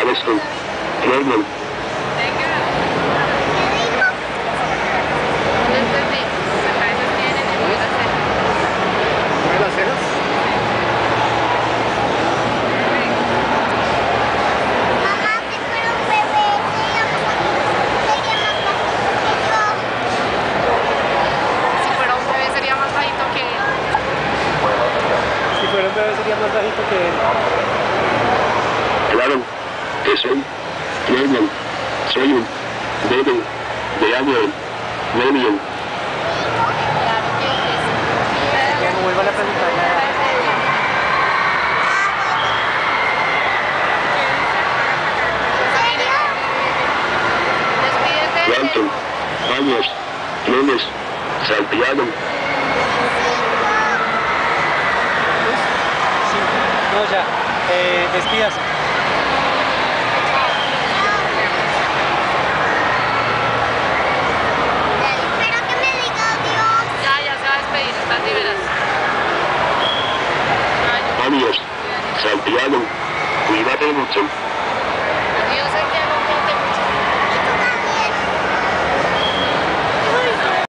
esto. Norman. No entendí. Me parece bien en el de las cejas. ¿Mueve las cejas? Mamá, si fuera un bebé, sería más bajito que yo. Si fuera un bebé sería más bajito que él. Si fuera un bebé sería más bajito que él. Claro, que soy. Norman. Soy un bebé de agua. Norman. Claro que es. Que no vuelvan a preguntar nada. Despídete. Quantum. Años. Lunes. Santiago. Sí. No, ya. Despídase. Espero que me diga adiós. Ya se va a despedir, estás liberados. Ay, Adiós. Santiago. Cuídate mucho.